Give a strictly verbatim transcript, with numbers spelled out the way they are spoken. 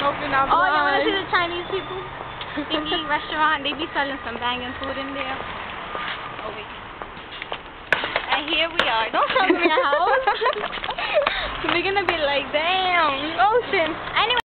open our Oh, you want to blinds. see the Chinese people? Thingy restaurant. They be selling some banging food in there. Oh, wait. And here we are. Don't show them in the house. So they're gonna be like, damn, ocean. Anyway.